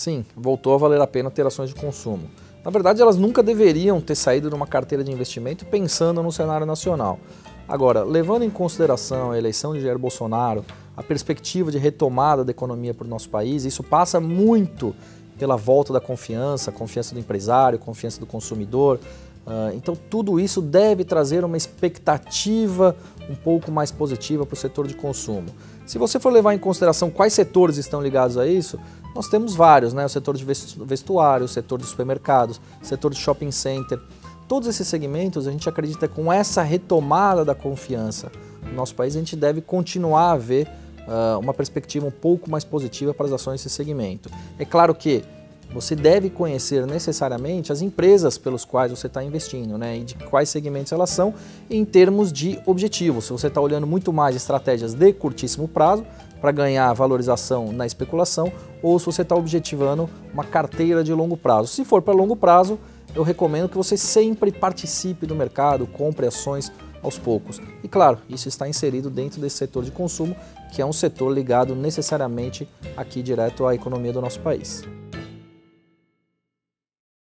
Sim, voltou a valer a pena ter ações de consumo. Na verdade, elas nunca deveriam ter saído de uma carteira de investimento pensando no cenário nacional. Agora, levando em consideração a eleição de Jair Bolsonaro, a perspectiva de retomada da economia para o nosso país, isso passa muito pela volta da confiança, confiança do empresário, confiança do consumidor. Então, tudo isso deve trazer uma expectativa um pouco mais positiva para o setor de consumo. Se você for levar em consideração quais setores estão ligados a isso, nós temos vários, né? O setor de vestuário, o setor de supermercados, o setor de shopping center. Todos esses segmentos, a gente acredita que com essa retomada da confiança no nosso país, a gente deve continuar a ver uma perspectiva um pouco mais positiva para as ações desse segmento. É claro que você deve conhecer necessariamente as empresas pelas quais você está investindo, né? E de quais segmentos elas são em termos de objetivos. Se você está olhando muito mais estratégias de curtíssimo prazo para ganhar valorização na especulação, ou se você está objetivando uma carteira de longo prazo. Se for para longo prazo, eu recomendo que você sempre participe do mercado, compre ações aos poucos. E claro, isso está inserido dentro desse setor de consumo, que é um setor ligado necessariamente aqui direto à economia do nosso país.